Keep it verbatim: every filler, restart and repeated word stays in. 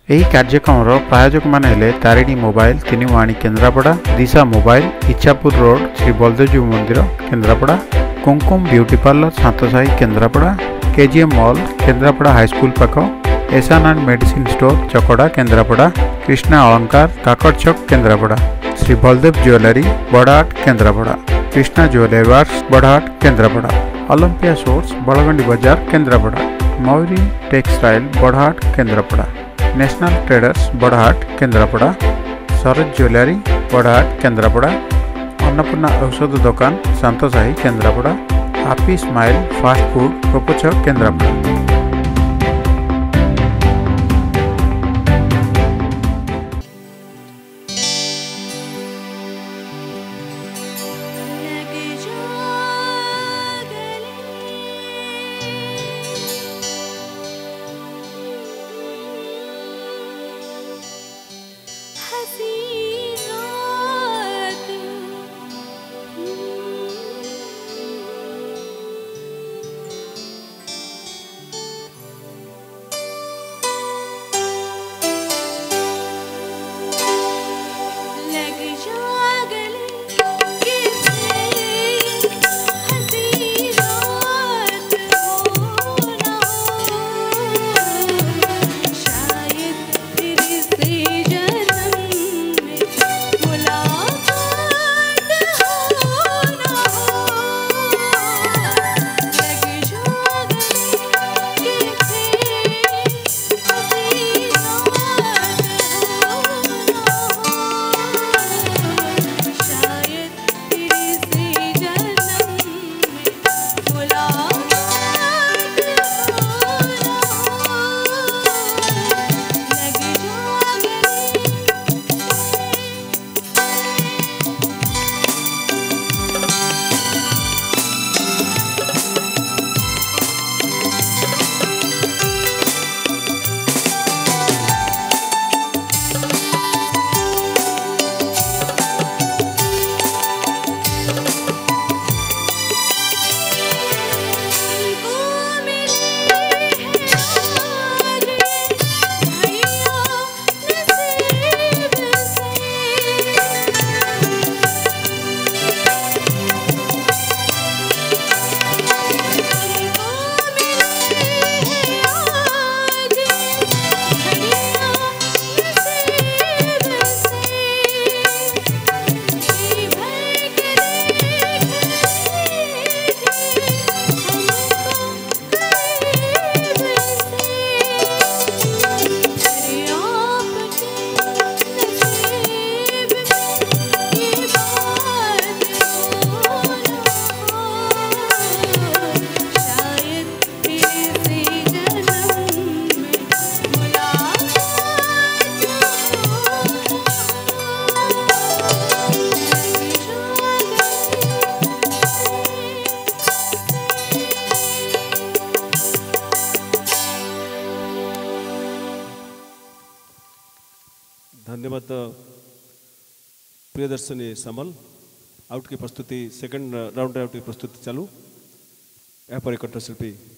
ଏହି କାର୍ଯ୍ୟକ୍ରମର ପ୍ରାୟୋଜକ ମାନେ ହେଲେ ତାରିଣୀ ମୋବାଇଲ, ତିନିୱାଣୀ କେନ୍ଦ୍ରାପଡ଼ା, ଦିଶା ମୋବାଇଲ, ଇଚ୍ଛାପୁର ରୋଡ, ଶ୍ରୀ ବଳଦେବଜୀଉ ମନ୍ଦିର Kendrapara, Kumkum beauty parlour Santasahi Kendrapara, KGM mall Kendrapara high school ପାଖ, ଏସାନ୍ and medicine store Chakada Kendrapara, Krishna Alankar Kakad Chhak Kendrapara, Shri Baldev jewellery Barhat Kendrapara, Krishna jewellery works Barhat Kendrapara, Olympia source Badagandi बाजार Kendrapara, Mayuri textile Barhat Kendrapara, national traders Barhat Kendrapara, Saroj jewellery Barhat Kendrapara, Annapurna औषध दुकान Santasahi Kendrapara, happy smile fast food कोपोछक केन्द्रापड़ा। धन्यवाद प्रियदर्शनी समल। आउट की प्रस्तुति सेकंड राउंड आउट की प्रस्तुति चालू। यहाँ पर कंठशिल्पी